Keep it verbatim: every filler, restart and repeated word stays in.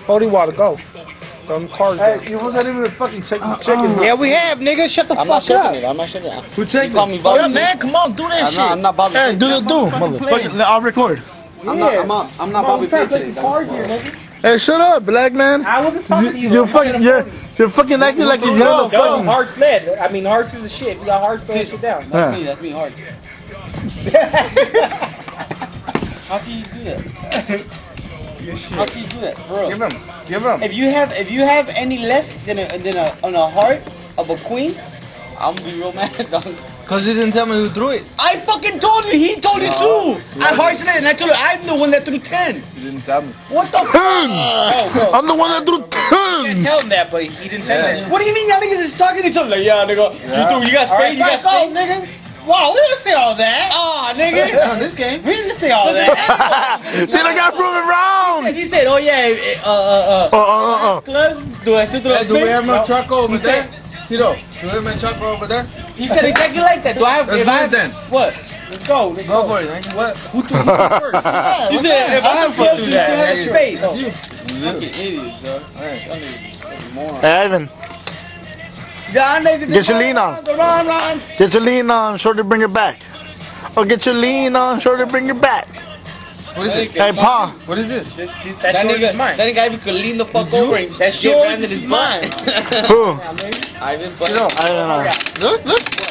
Forty water, go. Some cards. Hey, you wasn't even fucking checking Uh, chicken. uh, yeah, we have, nigga. Shut the I'm fuck not up. checking it. I'm not checking it. Who checking? You call me Oh, Bobby. man, come on, do that I'm shit. not, I'm not Bobby. Hey, do the do, Fucking, I'll record. I'm not. I'm not. I'm not Bobby. Play some cards here, nigga. Hey, shut up, black man. I wasn't talking to you. You're I'm fucking, talking you're, to you're fucking acting like you're No, yellow. no, fucking. hearts led. I mean, hearts is the shit. We got hearts, throw shit down. That's Yeah. me. That's me hard. How can you do that? How can you do that, bro? Give him, give him. If you have, if you have any less than a than a on a heart of a queen, I'm gonna be real mad, dog. Cause you didn't tell me who threw it. I fucking told you. He told you No. too. I hearted it, and I told you I'm the one that threw ten. You didn't tell me. What the fuck? Ten. Oh, bro. I'm the one that threw You can't ten. tell him that, but he didn't say Yeah. that. What do you mean y'all niggas is talking to each other? Like, yeah, nigga. Yeah. You, do, you got All spades, right, you got go, spades, nigga. Wow, we didn't say all that. Aw, nigga. On this game. We didn't say all that. Then I got proven wrong. He said, oh yeah, uh, uh, Uh, uh, uh, uh. clubs, do I still Hey, do we have no truck over He there? said- Tito, do we have my truck over there? He said exactly like that. Do I have, Let's if do I it then. What? Let's go. Let's Go for it, man. What? Who took who took first? You said, if I took first, you said spades. You. Fucking idiots, dog. Y'all niggas fucking morons. Hey, Ivan, Y'all niggas Get your lean on. Run, run. get your lean on, shorty, bring it back. Or get your lean on, shorty, bring it back. What is it? Hey, Pa. What is this? This, this, That that nigga, nigga's mine. that nigga even could lean the fuck over and that shit yours, landed his it's mine. butt. Who? Ivan, but Tito. I don't know. Look, look.